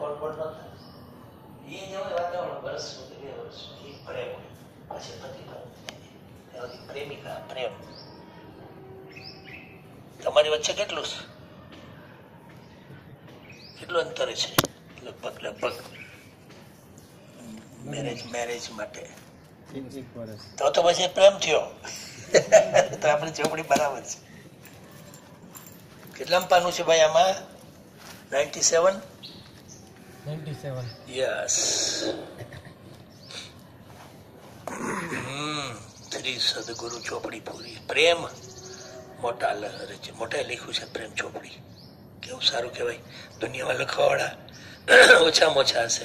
કોણ કોણ નતા એ જેવું વાતાવરણ વર્ષનું કે 2 વર્ષનું એ પ્રેમ પછી પતિ પત્ની પ્રેમિકા પ્રેમ. તમારી વચ્ચે કેટલું અંતર છે? લગભગ મેરેજ માટે તો પછી પ્રેમ થયો તો આપણી ચોપડી બરાબર છે. કેટલામ પાનું છે ભાઈ આમાં? 97. યસ. 3 સદગુરુ ચોપડી પૂરી. પ્રેમ મોટા લખ્યું છે પ્રેમ ચોપડી. કેવું સારું કહેવાય. દુનિયામાં લખવાવાળા ઓછામાં ઓછા હશે.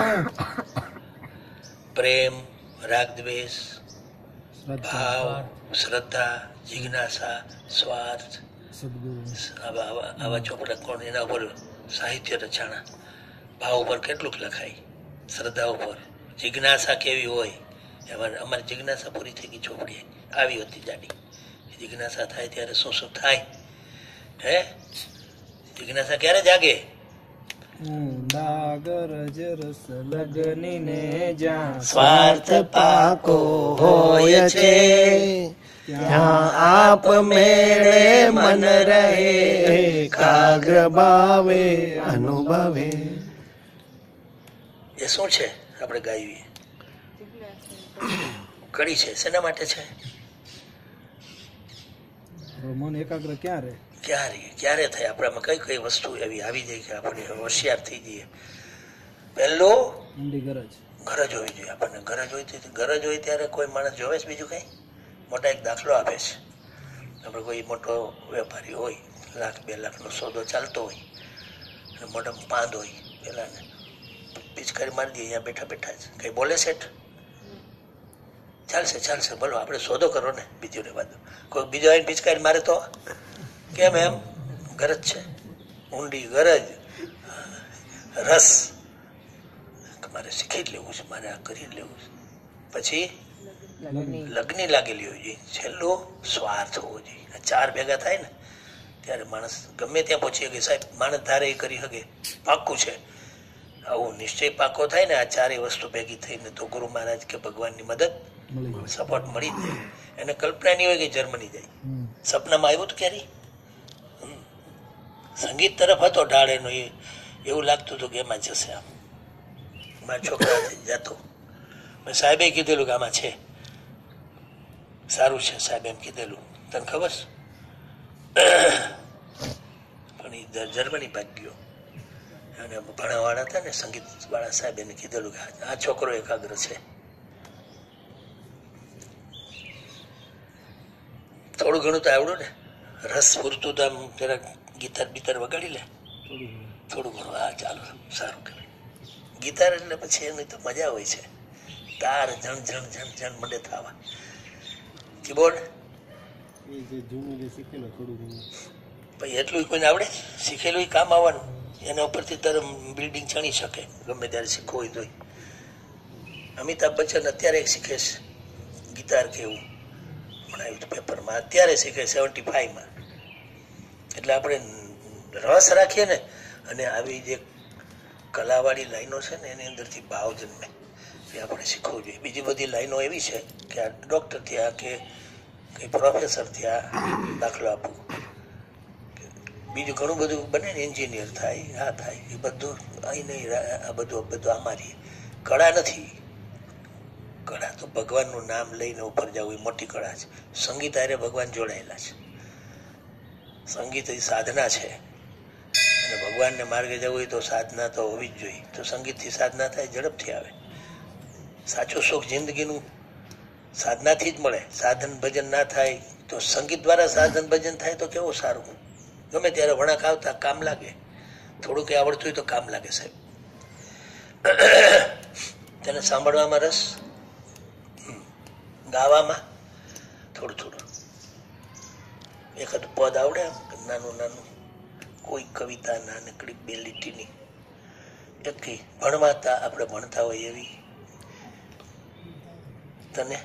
પ્રેમ, રાગ દ્વેષ, ભાવ, શ્રદ્ધા, જિજ્ઞાસા, સ્વાર્થ, આવા ચોપડા કોણ એના ઉપર સાહિત્ય રચાણા. ભાવ ઉપર કેટલુંક લખાય, શ્રદ્ધા ઉપર, જિજ્ઞાસા કેવી હોય. એમાં અમારી જિજ્ઞાસા પૂરી થઈ ગઈ. ચોપડી આવી હતી જાડી. જિજ્ઞાસા થાય ત્યારે શું શું થાય? હે જિજ્ઞાસા ક્યારે જાગે? સ્વાર્થ પાકો હોય છે ત્યાં આપ મેળે મન રહે એકાગ્ર ભાવે અનુભવે. એ શું છે આપણે ગાઈએ? કડી છે. શેના માટે છે? મન એકાગ્ર ક્યારે થાય? આપણામાં કઈ કઈ વસ્તુ એવી આવી જાય કે આપણે હોશિયાર થઈ જઈએ? પહેલું ગરજ હોવી જોઈએ. આપણને ગરજ હોય ત્યારે કોઈ માણસ જોવે છે બીજું કઈ? મોટા એક દાખલો આપે છે. આપણે કોઈ મોટો વેપારી હોય, 1,00,000 2 લાખનો સોદો ચાલતો હોય, મોઢામાં પાંદ હોય, પેલા પિચકારી મારી દે અહીંયા બેઠા બેઠા જ. કઈ બોલે શેઠ? ચાલશે બોલો આપણે સોદો કરો ને, બીજું રેવા દો. કોઈ બીજો આવીને પિચકારી મારે તો કેમ? એમ ગરજ છે, ઊંડી ગરજ, રસ. મારે શીખી જ લેવું છે, મારે આ કરી જ લેવું છે. પછી લગ્ની લાગેલી હોય છે. છેલ્લું સ્વાર્થ હોવો જોઈએ. આ 4 ભેગા થાય ને ત્યારે માણસ ગમે ત્યાં પહોંચી શકે. સાહેબ માણસ ધારે એ કરી શકે, પાક્કું છે. આવું નિશ્ચય પાકો થાય ને આ 4 વસ્તુ ભેગી થઈને તો ગુરુ મહારાજ કે ભગવાનની મદદ સપોર્ટ મળી જાય. એને કલ્પના નહીં હોય કે જર્મની જાય. સપનામાં આવ્યું તો ક્યારે સંગીત તરફ હતો ઢાળ એનો. એવું લાગતું હતું કે એમાં જશે. આમ મારા છોકરા જતો. મેં સાહેબે કીધેલું કે આમાં છે, સારું છે સાહેબ એમ કીધેલું. તને ખબર? પણ એ જર્મની ભાગ ગયો. અને ભણાવાળા હતા ને સંગીત વાળા સાહેબ એને કીધેલું કે આ છોકરો એકાગ્ર છે. થોડું ઘણું તો આવડું ને, રસ પૂરતું તો આમ જરા ગીતાર બીતાર વગાડી લે થોડું ઘણું. હા ચાલો સારું કહેવાય. ગીતાર એટલે પછી એની તો મજા હોય છે. તાર જણ મંડે થવા. કીબોર્ડ પછી એટલું કોઈને આવડે? શીખેલું કામ આવવાનું. એના ઉપરથી તરફ બિલ્ડિંગ ચણી શકે ગમે ત્યારે શીખવું હોય તો. અમિતાભ બચ્ચન અત્યારે એક શીખે છે ગીતાર કેવું ભણાવ્યું હતું પેપરમાં. અત્યારે શીખે 75માં. એટલે આપણે રસ રાખીએ ને, અને આવી જે કલાવાળી લાઈનો છે ને એની અંદરથી ભાવ જન્મે એ આપણે શીખવું જોઈએ. બીજી બધી લાઈનો એવી છે કે આ ડૉક્ટર થયા કે કંઈ પ્રોફેસર થયા, દાખલો આપું, બીજું ઘણું બધું બને ને, એન્જિનિયર થાય, આ થાય, એ બધું અહીં નહીં. આ બધું અમારી કળા નથી. કળા તો ભગવાનનું નામ લઈને ઉપર જવું એ મોટી કળા છે. સંગીત હારે ભગવાન જોડાયેલા છે. સંગીત એ સાધના છે, અને ભગવાનને માર્ગે જવું હોય તો સાધના તો હોવી જ જોઈએ. તો સંગીતથી સાધના થાય, ઝડપથી આવે. સાચું સુખ જિંદગીનું સાધનાથી જ મળે. સાધન ભજન ના થાય તો સંગીત દ્વારા સાધન ભજન થાય તો કેવું સારું. ગમે ત્યારે વળાંક આવતા કામ લાગે. થોડું કંઈ આવડતું હોય તો કામ લાગે. સાહેબ તેને સાંભળવામાં રસ, ગાવામાં થોડું એકાદ પદ આવડે નાનું કોઈ કવિતા નાનકડી 2 લીટીની એકી ભણવાતા આપણે ભણતા હોય એવી. તને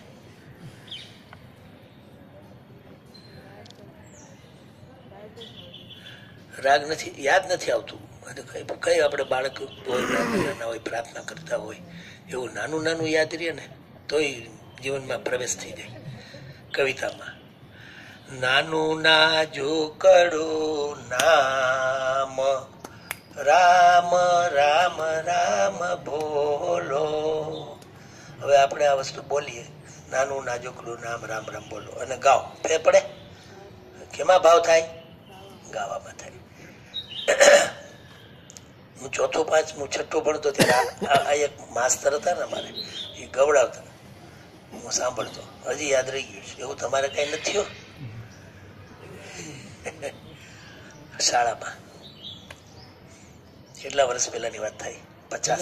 રાગ નથી, યાદ નથી આવતું. કઈ આપણે બાળક હોય નાના હોય પ્રાર્થના કરતા હોય એવું નાનું નાનું યાદ રહે ને તોય જીવનમાં પ્રવેશ થઈ જાય. કવિતામાં નાનું ના જોકડું નામ રામ રામ રામ બોલો. હવે આપણે આ વસ્તુ બોલીએ, નાનું નાજુકડું નામ રામ રામ બોલો, અને ગાઓ, ફેર પડે? કેમાં ભાવ થાય? ગાવામાં થાય. હું ચોથું પાંચમું છઠ્ઠું ભણતો ત્યારે આ એક માસ્તર હતા ને અમારે, એ ગવડાવતા, હું સાંભળતો, હજી યાદ રહી ગયું છે. એવું તમારે કઈ નથી થયું? શાળામાં કેટલા વર્ષ પહેલાની વાત થાય? 50.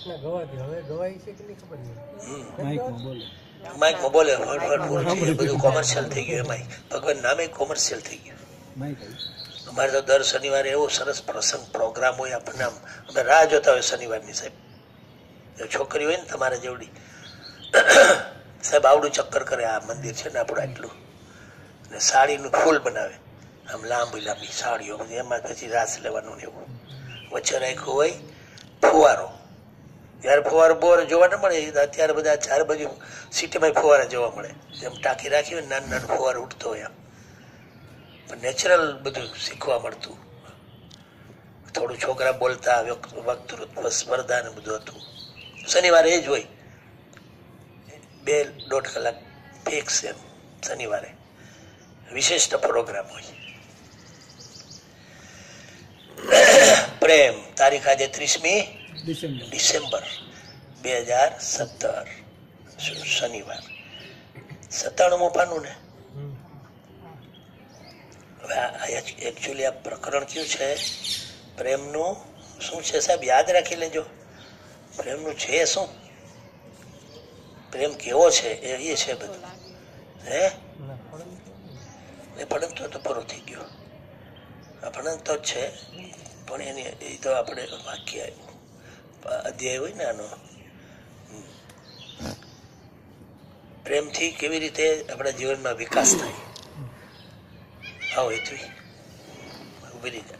માઇકમાં બોલે, બધું કોમર્શિયલ થઈ ગયું. એમાં ભગવાન નામે કોમર્શિયલ થઈ ગયું. અમારે તો દર શનિવારે એવો સરસ પ્રસંગ પ્રોગ્રામ હોય, આપણને અમે રાહ જોતા હોય શનિવારની. સાહેબ છોકરી હોય ને તમારા જેવડી, સાહેબ આવડું ચક્કર કરે, આ મંદિર છે ને આપણું આટલું, ને સાડીનું ફૂલ બનાવે, આમ લાંબી લાંબી સાડીઓ, એમાં પછી રાસ લેવાનું ને એવું. વચ્ચે રાખ્યું હોય ફુવારો. ત્યારે ફુવારો બોર જોવા ન મળે, અત્યારે બધા ચાર બાજુ સિટીમાં ફુવારા જોવા મળે. જેમ ટાંકી રાખી હોય નાનું નાનું ફુવારો ઉઠતો હોય, આમ પણ નેચરલ બધું શીખવા મળતું. થોડું છોકરા બોલતા, વક્તૃત્વ સ્પર્ધા ને બધું હતું. શનિવારે એ જ હોય, 2-1.5 કલાક ફિક્સ. એમ શનિવારે વિશિષ્ટ પ્રોગ્રામ હોય. પ્રેમ, તારીખ આજે 30મી ડિસેમ્બર 2017, શનિવાર. 97મું પાનું ને. હવે એકચ્યુઅલી આ પ્રકરણ કયું છે પ્રેમનું? શું છે સાહેબ? યાદ રાખી લેજો. પ્રેમનું છે શું? પ્રેમ કેવો છે એ છે બધું. હે એ પડંતો તો પૂરો થઈ ગયો. આ પડંતો જ છે, પણ એની એ તો આપણે વાક્ય અધ્યાય હોય ને આનો, પ્રેમથી કેવી રીતે આપણા જીવનમાં વિકાસ થાય. આવો હેતુ ઉભી રહી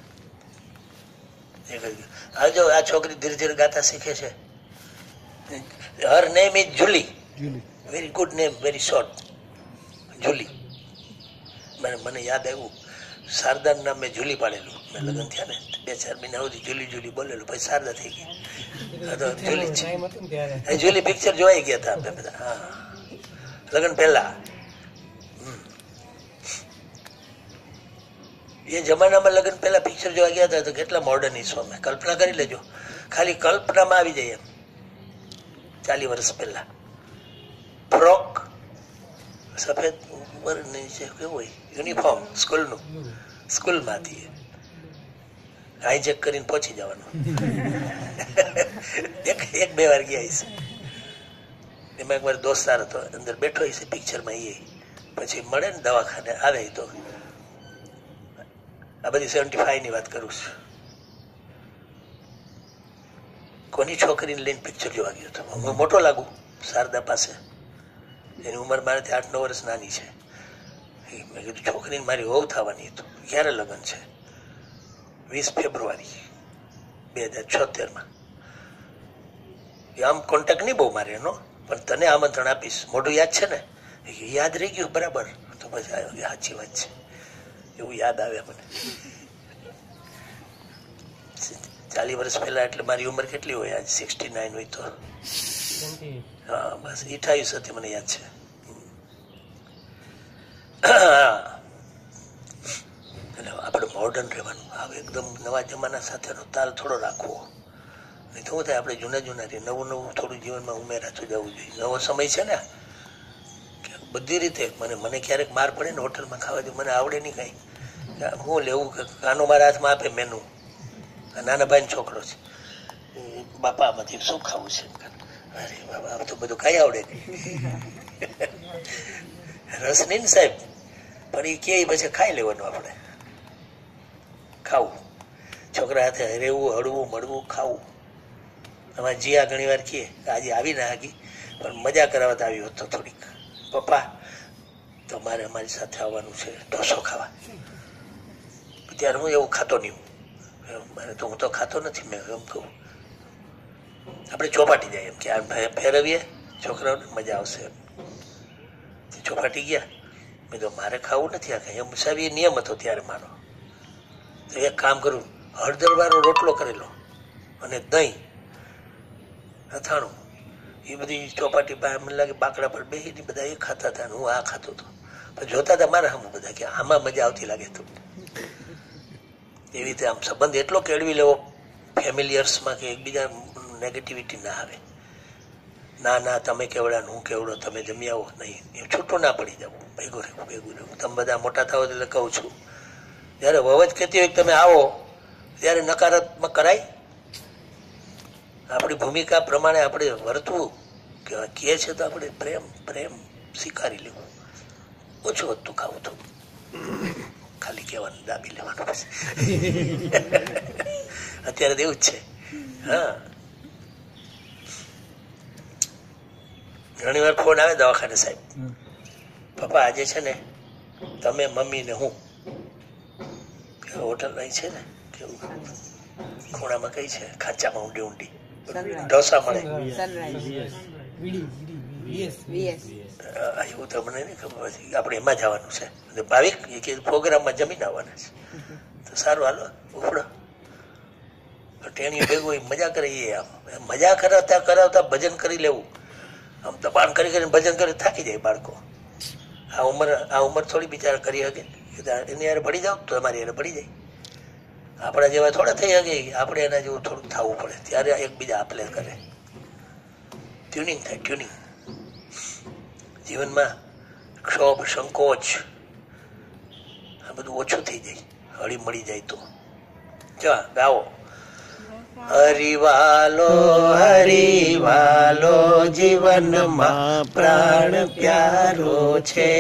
જાય. આ જો આ છોકરી ધીરે ધીરે ગાતા શીખે છે. Her name is Julie. Very good name, very short, Julie. મને યાદ આવ્યું, શારદાનું નામ મેં જુલી પાડેલું. મેં લગ્ન થયા ને 2-4 મહિના સુધી જુલી જુલી બોલેલું, પછી શારદા થઈ ગઈ. જુલી પિક્ચર જોવાઈ ગયા હતા આપણે બધા. હા, લગ્ન પહેલા. એ જમાનામાં લગ્ન પહેલા પિક્ચર જોવા ગયા હતા તો કેટલા મોડર્ન ઈસો. મેં કલ્પના કરી લેજો, ખાલી કલ્પનામાં આવી જાય એમ. 40 વર્ષ પહેલા ફ્રોક, સફેદ નીચે કેવું હોય યુનિફોર્મ સ્કૂલનું, સ્કૂલમાંથી હાઈજેક કરીને પહોંચી જવાનું. 1-2 વાર ગયા હશે. એમાં એક વાર દોસ્તાર હતો, અંદર બેઠો હશે પિક્ચરમાં. એ પછી મળે ને દવાખાને આવે તો, આ બધી 75 ની વાત કરું છું. કોની છોકરીને લઈને પિક્ચર જોવા ગયો હતો. હું મોટો લાગુ શારદા પાસે, એની ઉંમર મારાથી 8-9 વર્ષ નાની છે. મેં કીધું છોકરીને મારી વહુ થવાની હતું. ક્યારે લગ્ન છે? 20 ફેબ્રુઆરી 2076. આમ કોન્ટેક્ટ નહીં બહુ મારે એનો, પણ તને આમંત્રણ આપીશ. મોઢું યાદ છે ને? યાદ રહી ગયું બરાબર. તો પછી સાચી વાત છે, એવું યાદ આવે મને. 40 વર્ષ પહેલા એટલે મારી ઉંમર કેટલી હોય? આજ 69 હોય તો હા, બસ 28 હતી મને યાદ છે. એટલે આપણે મોડર્ન રહેવાનું, હવે એકદમ નવા જમાના સાથેનો તાલ થોડો રાખવો. નહીં તો શું થાય, આપણે જૂના જૂના રહીએ, નવું નવું થોડું જીવનમાં ઉમેરાતું જવું જોઈએ. નવો સમય છે ને, બધી રીતે. મને ક્યારેક માર પડે ને હોટલમાં ખાવા દે, મને આવડે નહીં કાંઈ. હું લેવું કે કાનો મારા હાથમાં આપે મેનુ. નાના ભાઈ છોકરો છે, બાપા આમાંથી શું ખાવું છે? અરે બાબા, આમ તો બધું કઈ આવડે નહીં. રસ નહીં ને સાહેબ, પણ એ કે પછી ખાઈ લેવાનું. આપણે ખાવું, છોકરા હાથે રહેવું, હળવું મળવું, ખાવું. અમારે જીયા ઘણી વાર કહે આજે આવી ના હાગી, પણ મજા કરાવવા તો આવી હોત તો થોડીક. પપ્પા તમારે અમારી સાથે આવવાનું છે ઢોસો ખાવા. ત્યારે હું એવું ખાતો નહીં. તો હું તો ખાતો નથી. મેં એમ કહું આપણે ચોપાટી જાય એમ કે આ ફેરવીએ છોકરાઓને મજા આવશે એમ. ચોપાટી ગયા. મેં તો મારે ખાવું નથી આ કંઈ. એમ સાહેબ નિયમ હતો ત્યારે મારો. તો એક કામ કરું, હળદરવાળો રોટલો કરેલો અને દહીં અથાણું એ બધી ચોપાટી પાસે મને લાગે બાકડા પર બેસીને બધા એ ખાતા હતા. હું આ ખાતો હતો. પણ જોતા હતા મારા હમ બધા કે આમાં મજા આવતી લાગે તો. એવી રીતે આમ સંબંધ એટલો કેળવી લેવો ફેમિલિયર્સમાં કે એકબીજા નેગેટિવિટી ના આવે. ના તમે કેવડા હું કેવડો, તમે જમી આવો નહીં, એ છૂટું ના પડી જવું, ભેગું રહેવું. તમે બધા મોટા થાવ એટલે કહું છું, જ્યારે વવજ કહેતી હોય તમે આવો ત્યારે નકારાત્મક કરાય. આપણી ભૂમિકા પ્રમાણે આપણે વર્તવું કે કહે છે તો આપણે પ્રેમ સ્વીકારી લેવું. ઓછું વધતું ખાવું તો ખાલી કહેવાનું, દાબી લેવાનું. પછી અત્યારે તો એવું જ છે. હા, ઘણી વાર ફોન આવે દવાખાને, સાહેબ પપ્પા આજે છે ને તમે મમ્મી ને હું હોટલ અહીં છે ને કેવું ખૂણામાં કઈ છે ખાંચામાં ઊંડી ઢોસા મળે એવું તો મને નહીં ખબર. આપણે એમાં જવાનું છે. ભાવિક કે પ્રોગ્રામમાં જમીન આવવાના છે. તો સારું હાલો ઉપડો. ટેણીઓ ભેગું મજા કરીએ. આમ મજા કરાવતા ભજન કરી લેવું. આમ દબાણ કરીને ભજન કરી થાકી જાય બાળકો. આ ઉંમર થોડી બિચારા કરી શકે. એની યારે ભળી જાવ તો અમારી યારે ભળી જાય. આપણા જેવા થોડા થઈ શકે. આપણે એના જેવું થોડુંક થવું પડે ત્યારે એકબીજા આપલે કરે. ટ્યુનિંગ થાય. ટ્યુનિંગ જીવનમાં ક્ષોભ સંકોચ આ બધું ઓછું થઈ જાય, હળી મળી જાય તો. ચા ગાઓ. હરિવાલો હરિવાલો જીવનમાં પ્રાણ પ્યારો છે,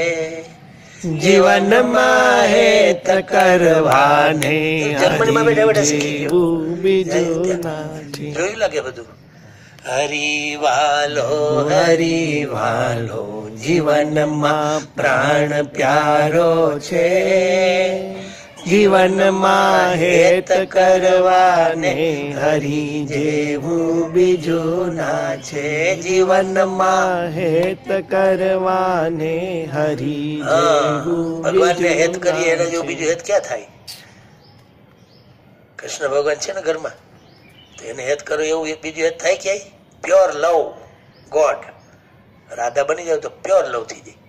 જીવનમાં હેત કરવાને જોયું લાગે બધું. હરિવાલો હરિવાલો જીવનમાં પ્રાણ પ્યારો છે, જીવનમાં હેત કરવાને હરી જેવું બીજું ના છે, જીવનમાં હેત કરવાને હરી જેવું. ભગવાનને હેત કરીએ એના જેવું બીજું હેત ક્યાં થાય? કૃષ્ણ ભગવાન છે ને ઘરમાં, તો એને હેત કરો એવું બીજું હેત થાય ક્યાંય? પ્યોર લવ ગોડ. રાધા બની જાવ તો પ્યોર લવ થઈ જાય.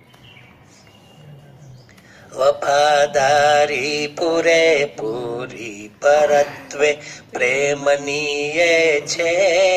વફાદારી પૂરેપૂરી પરત્વે પ્રેમનીય છે,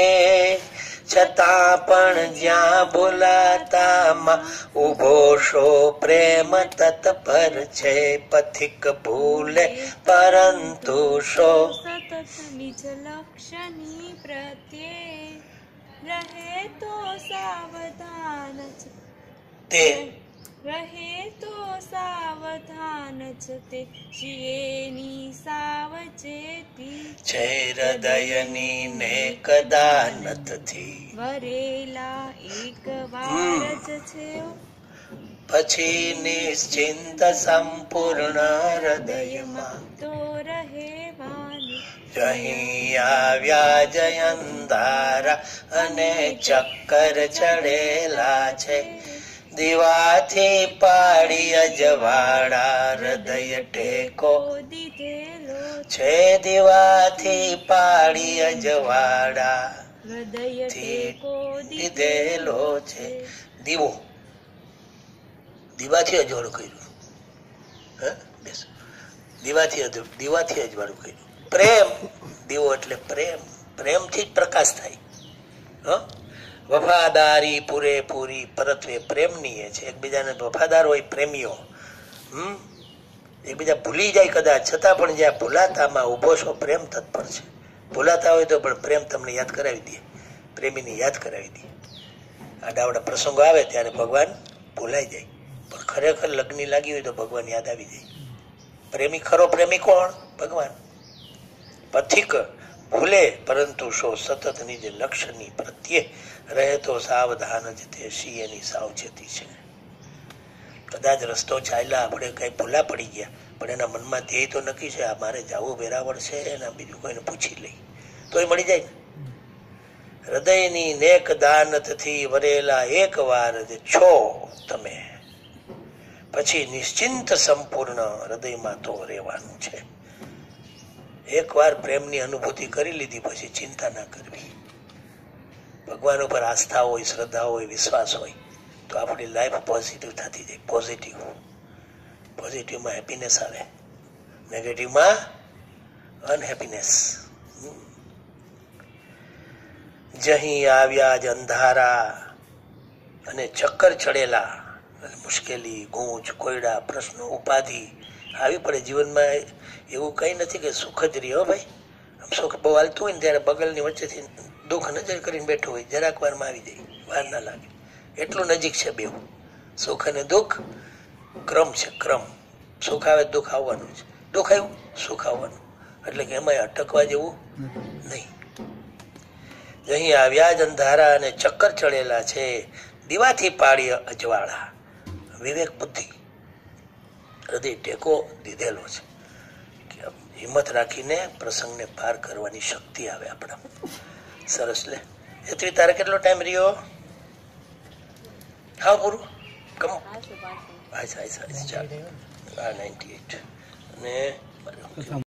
છતાં પણ જ્યાં બોલાતામાં ઉભો શો પ્રેમ તત્પર છે, પથિક ભૂલે પરંતુ શો સતત નિજ લક્ષ્યની પ્રત્યે રહે તો સાવધાન તે રહે તો સાવધાન જ તે શિયેની સાવચેતી છે, હૃદયની ને કદા નથી વરેલા એક વાર જ છે, પછી નિશ્ચિંત સંપૂર્ણ હૃદયમાં તો રહેવાની. અહીં આવ્યા જયંધારા અને ચક્કર ચડેલા છે, દીવાથી પાડી અજવાળા હૃદય ટેકો દીધેલો છે, દીવાથી પાડી અજવાળા હૃદય ટેકો દીધેલો છે. દીવો દીવાથી અજવાળું કર્યું. દીવાથી અજવાળું કર્યું. પ્રેમ દીવો એટલે પ્રેમથી જ પ્રકાશ થાય. વફાદારી પૂરેપૂરી પરત્વે પ્રેમની છે. એકબીજાને વફાદાર હોય પ્રેમીઓ. એકબીજા ભૂલી જાય કદાચ, છતાં પણ જ્યાં ભૂલાતામાં ઉભો છો પ્રેમ તત્પર છે. ભૂલાતા હોય તો પણ પ્રેમ તમને યાદ કરાવી દે, પ્રેમીને યાદ કરાવી દે. આડાવડા પ્રસંગો આવે ત્યારે ભગવાન ભૂલાઈ જાય, પણ ખરેખર લગ્ન લાગી હોય તો ભગવાન યાદ આવી જાય. પ્રેમી ખરો પ્રેમી કોણ? ભગવાન. પથિક ભૂલે પરંતુ શો સતત નિજ લક્ષ્યની પ્રત્યે રહે તો સાવધાન જ તે શિયેની સાવચેતી છે. કદાચ રસ્તો ચાલ્યા આપણે કઈ ભૂલા પડી ગયા, પણ એના મનમાં ધ્યેય તો નક્કી છે, આ મારે જવું વેરાવળ છે, એના બીજું કોઈને પૂછી લઈ તોય મળી જાય ને. હૃદયની નેક દાનતથી વરેલા એક વાર છો તમે, પછી નિશ્ચિંત સંપૂર્ણ હૃદયમાં તો રહેવાનું છે. એકવાર પ્રેમની અનુભૂતિ કરી લીધી પછી ચિંતા ના કરવી. ભગવાન ઉપર આસ્થા હોય, શ્રદ્ધા હોય, વિશ્વાસ હોય તો આપણી લાઈફ પોઝિટિવ થતી જાય. પોઝિટિવમાં હેપીનેસ આવે, નેગેટિવમાં અનહેપીનેસ. જહીં આવ્યા જ અંધારા અને ચક્કર ચડેલા, મુશ્કેલી, ગૂંચ, કોયડા, પ્રશ્નો, ઉપાધિ આવી પડે જીવનમાં. એવું કંઈ નથી કે સુખ જ રહી. હો ભાઈ, આમ સુખ બહુ હાલતું હોય ને ત્યારે બગલની વચ્ચેથી દુઃખ નજર કરીને બેઠો હોય, જરાક વારમાં આવી જાય, વાર ના લાગે. એટલું નજીક છે બેવ. સુખ અને દુઃખ ક્રમ છે, ક્રમ. સુખ આવે દુઃખ આવવાનું છે, દુઃખ આવ્યું સુખ આવવાનું, એટલે કે એમાં અટકવા જેવું નહીં. અહીં આવ્યા જ અંધારા અને ચક્કર ચડેલા છે, દીવાથી પાડી અજવાળા. વિવેક બુદ્ધિ હૃદય ટેકો દીધેલો છે કે હિંમત રાખીને પ્રસંગને પાર કરવાની શક્તિ આવે આપણા. સરસ. લે એથી તારે કેટલો ટાઈમ રહ્યો? હા પૂરું કમ. ચાલ 98 અને